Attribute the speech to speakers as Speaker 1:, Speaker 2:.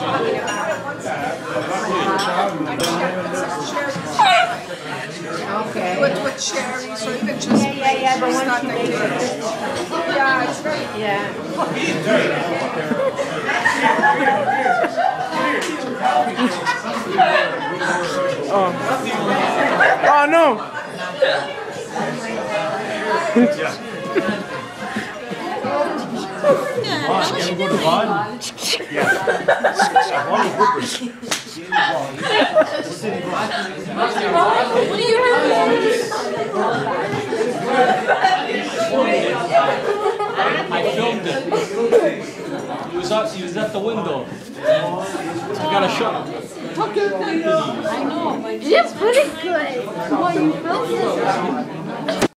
Speaker 1: Okay.
Speaker 2: With cherries, or even just
Speaker 1: Yeah, the one she made.
Speaker 2: Yeah, it's very.
Speaker 1: Yeah.
Speaker 3: Oh no!
Speaker 4: Can we go to Vod? Yeah. One Woodbridge.
Speaker 2: What are you
Speaker 5: I filmed it. He was at the window. I got a shot.
Speaker 1: I know. You're pretty good. Well, you filmed it.